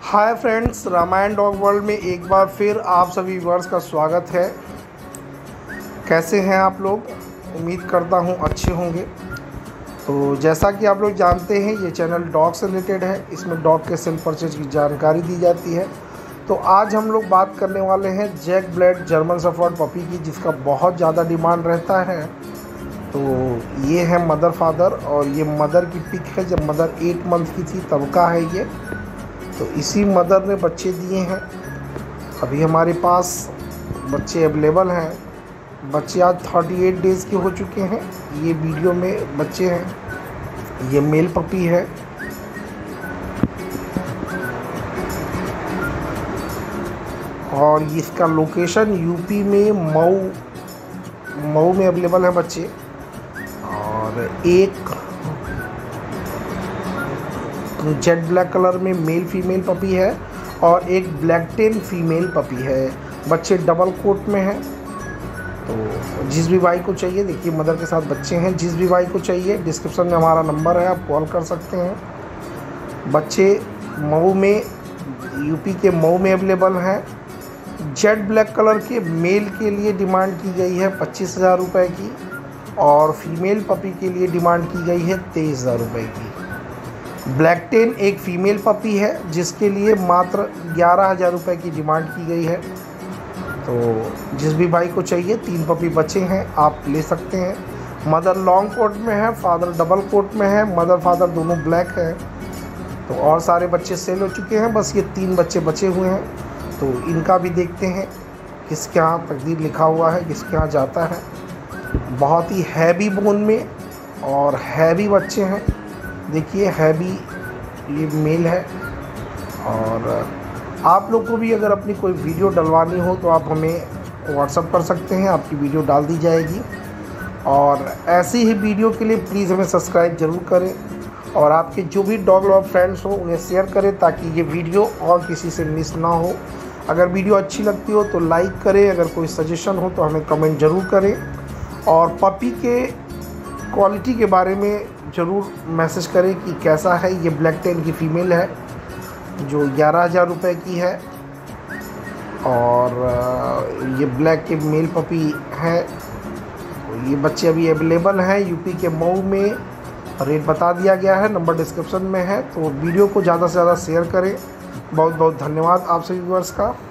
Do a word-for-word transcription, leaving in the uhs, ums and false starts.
हाय friends, Ramayan dog world में एक बार फिर आप सभी व्यूअर्स का स्वागत है। कैसे हैं आप लोग? उम्मीद करता हूं अच्छे होंगे। तो जैसा कि आप लोग जानते हैं, ये चैनल डॉग से रिलेटेड है। इसमें डॉग के सेल परचेज की जानकारी दी जाती है। तो आज हम लोग बात करने वाले हैं jack blood German shepherd puppy की, जिसका बहुत ज़्यादा डिमांड रहता है। तो ये है मदर फादर, और ये मदर की पिक है जब मदर एट मंथ की थी तब का है ये। तो इसी मदर ने बच्चे दिए हैं। अभी हमारे पास बच्चे अवेलेबल हैं। बच्चे आज अड़तीस डेज़ के हो चुके हैं। ये वीडियो में बच्चे हैं। ये मेल पपी है। और इसका लोकेशन यूपी में मऊ मऊ में अवेलेबल है बच्चे। और एक जेट ब्लैक कलर में मेल फीमेल पपी है और एक ब्लैक टेन फीमेल पपी है। बच्चे डबल कोट में हैं। तो जिस भी भाई को चाहिए, देखिए मदर के साथ बच्चे हैं, जिस भी भाई को चाहिए डिस्क्रिप्शन में हमारा नंबर है, आप कॉल कर सकते हैं। बच्चे मऊ में, यूपी के मऊ में अवेलेबल हैं। जेट ब्लैक कलर के मेल के लिए डिमांड की गई है पच्चीस हज़ार रुपये की, और फीमेल पपी के लिए डिमांड की गई है तेईस हज़ार रुपये की। ब्लैक टेन एक फ़ीमेल पपी है जिसके लिए मात्र ग्यारह हज़ार रुपये की डिमांड की गई है। तो जिस भी भाई को चाहिए, तीन पपी बचे हैं, आप ले सकते हैं। मदर लॉन्ग कोट में है, फादर डबल कोट में है। मदर फादर दोनों ब्लैक हैं। तो और सारे बच्चे सेल हो चुके हैं, बस ये तीन बच्चे बचे हुए हैं। तो इनका भी देखते हैं किसके यहाँ तकदीर लिखा हुआ है, किसके यहाँ जाता है। बहुत ही हैवी बोन में और हैवी बच्चे हैं। देखिए हैवी ये मेल है। और आप लोग को भी अगर अपनी कोई वीडियो डलवानी हो तो आप हमें व्हाट्सअप कर सकते हैं, आपकी वीडियो डाल दी जाएगी। और ऐसी ही वीडियो के लिए प्लीज़ हमें सब्सक्राइब ज़रूर करें, और आपके जो भी डॉग लवर फ्रेंड्स हो उन्हें शेयर करें ताकि ये वीडियो और किसी से मिस ना हो। अगर वीडियो अच्छी लगती हो तो लाइक करें, अगर कोई सजेशन हो तो हमें कमेंट ज़रूर करें। और पपी के क्वालिटी के बारे में ज़रूर मैसेज करें कि कैसा है। ये ब्लैक टेन की फ़ीमेल है जो ग्यारह हज़ार रुपये की है, और ये ब्लैक के मेल पपी है। ये बच्चे अभी अवेलेबल हैं यूपी के मऊ में। रेट बता दिया गया है, नंबर डिस्क्रिप्शन में है। तो वीडियो को ज़्यादा से ज़्यादा शेयर करें। बहुत बहुत धन्यवाद आप सभी व्यूअर्स का।